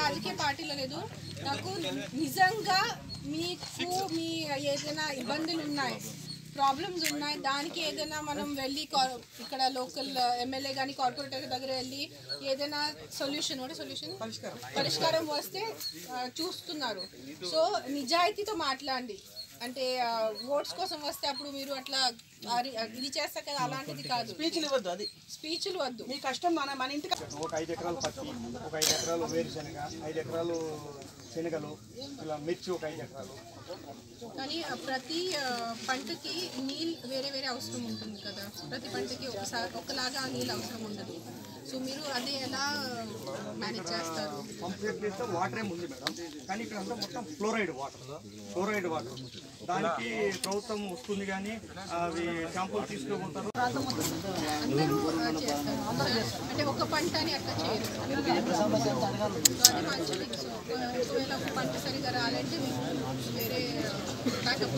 రాజకీయ పార్టీలో లేదు. నాకు నిజంగా మీకు మీ ఏదైనా ఇబ్బందులు ఉన్నాయి, ప్రాబ్లమ్స్ ఉన్నాయి, దానికి ఏదైనా మనం వెళ్ళి ఇక్కడ లోకల్ ఎమ్మెల్యే కానీ కార్పొరేటర్ దగ్గర వెళ్ళి ఏదైనా పరిష్కారం వస్తే చూస్తున్నారు. సో నిజాయితీతో మాట్లాడండి. అంటే ఓట్స్ కోసం వస్తే అప్పుడు మీరు అట్లా ఇది చేస్తారు కదా, అలాంటిది కాదు. స్పీచ్లు వద్దు. మీ కష్టం మన ఇంటికి. ఒక 5 ఎకరాలు పత్తి, ఒక 5 ఎకరాలు వేరుశనగ, 5 ఎకరాలు శనగలు, ఇలా మిర్చి ఒక 5 ఎకరాలు. కానీ ప్రతి పంటకి నీళ్ళు వేరే వేరే అవసరం ఉంటుంది కదా. ప్రతి పంటకి ఒకలాగా నీళ్ళు అవసరం ఉండదు. సో మీరు అది ఎలా మేనేజ్ చేస్తారు? పంప్ చేస్తే వాటర్ ఏమి ఉంది మేడం, కానీ ఇక్కడ అంతా మొత్తం ఫ్లోరైడ్ వాటర్. దానికి ప్రభుత్వం వస్తుంది, కానీ అవి శాంపుల్ తీసుకుపోతారు. అందరూ చేస్తారు అంటే ఒక పంట అని అట్లా చేయరు. అది మంచిది. సో ఒకవేళ ఒక పంట సరిగా రాలంటే వేరే బ్యాకప్.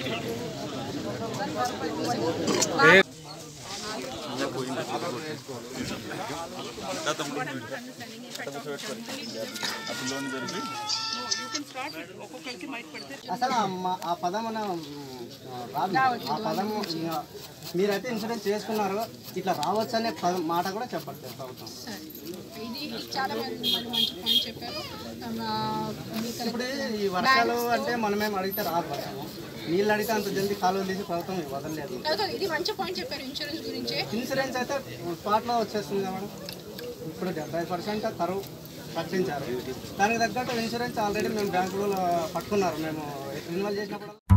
అసలు ఆ పదం రాదు. ఆ పదం మీరైతే ఇన్సూరెన్స్ చేసుకున్నారు, ఇట్లా రావచ్చు అనే మాట కూడా చెప్పట్లేదు ప్రభుత్వం. ఇది చాలా మంచి పాయింట్ చెప్పారు. ఇప్పుడు ఈ వర్షాలు అంటే మనమేం అడిగితే రాదు వర్షము, నీళ్ళు అడిగితే అంత జల్దీ కాలువలు తీసి ప్రభుత్వం వదలలేదు. ఇది మంచి పాయింట్ చెప్పారు ఇన్సూరెన్స్ గురించి. ఇన్సూరెన్స్ అయితే స్పాట్లో వచ్చేస్తుంది కదా మేడం. ఇప్పుడు 70% కరువు ప్రకటించారు, దానికి తగ్గట్టు ఇన్సూరెన్స్ ఆల్రెడీ మేము బ్యాంకులో పట్టుకున్నారు. మేము ఇన్వాల్వ్ చేసినప్పుడు